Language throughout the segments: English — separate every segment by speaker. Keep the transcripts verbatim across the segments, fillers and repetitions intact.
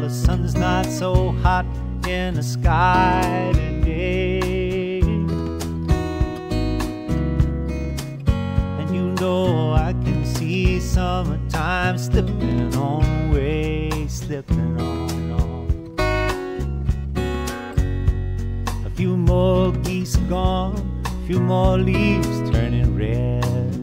Speaker 1: the sun's not so hot in the sky today. And you know I can see summertime slipping on away, slipping on, on. A few more geese gone, a few more leaves turning red.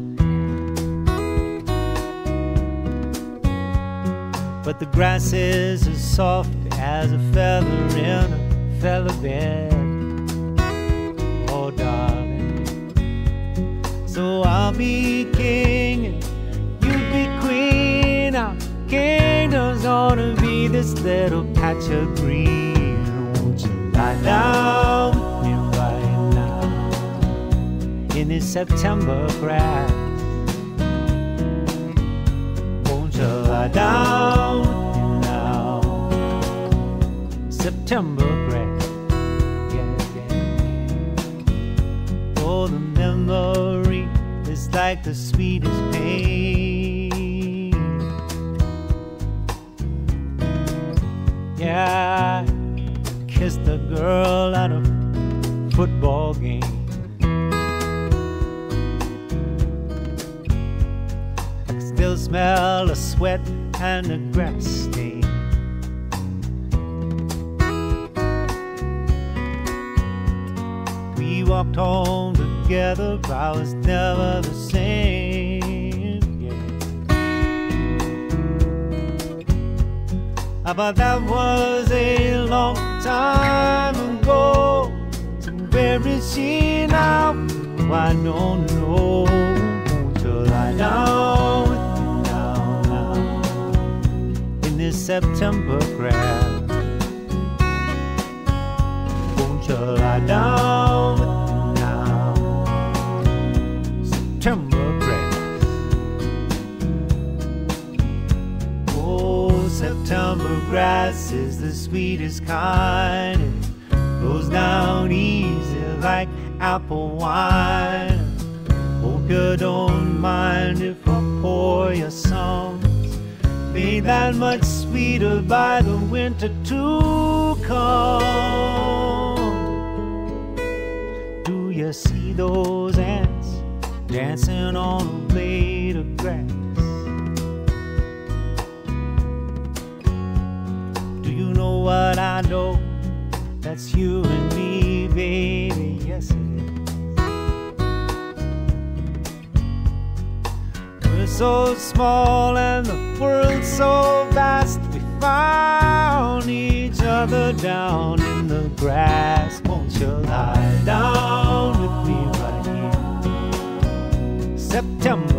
Speaker 1: But the grass is as soft as a feather in a feather bed. Oh, darling. So I'll be king and you be queen. Our kingdom's gonna be this little patch of green. Won't you lie down with me right now in this September grass? Won't you lie down with me now, September grass? Yeah, yeah, yeah. Oh, the memory is like the sweetest pain. Yeah, I kissed a girl at a football game. Still smell the sweat and the grass stain. We walked home together, but I was never the same. Yeah. But that was a long time ago. So where is she now? Oh, I don't know. Won't you lie down with this September grass? Won't you lie down with me now, September grass? Oh, September grass is the sweetest kind. It goes down easy like apple wine. Hope you don't mind if I pour you some. Made that much sweeter by the winter to come. Do you see those ants dancing on a blade of grass? Do you know what I know? That's you and me, baby, yes it is. We're so small and the world's so vast. We found each other down in the grass. Won't you lie down with me right here, September